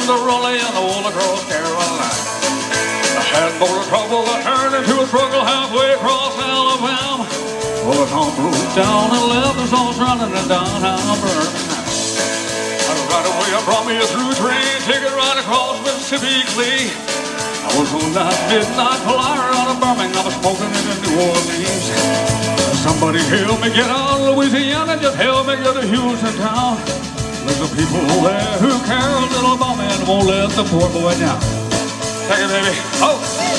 the rolling and the wool across Carolina. I had more trouble that turned into a struggle halfway across Alabama. Well, the pump broke down and left us all running in downtown Birmingham. Right away, I brought me a through train ticket right across Mississippi Glee. I was on that midnight flyer out of Birmingham, I was smoking into New Orleans. Somebody help me get out of Louisiana, just help me get to Houston town. There's the people there who care a little about me and won't let the poor boy down. Take it, baby. Oh!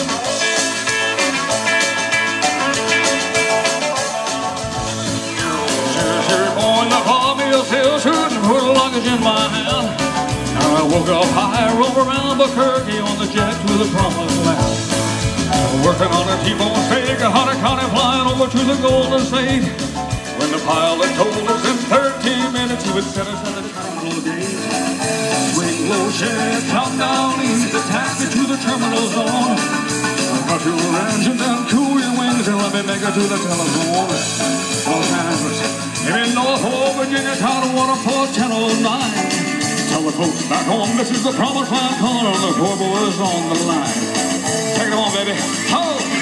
Put a luggage in my hand. Now I woke up high over Albuquerque on the jet to the promised land. Working on a T-bone steak, a Hunter County flying over to the Golden State. When the pilot told us in 13 minutes he would set us at the terminal gate. Swing low, shed, top down, easy the taxi to the terminal zone. Cut your engine and cool your wings and let me make it to the telephone. Los Angeles, in Norfolk, Virginia, town of Waterford, 1009. Tell the folks back home, this is the promised land calling, the poor boys on the line. Take it on, baby. Oh!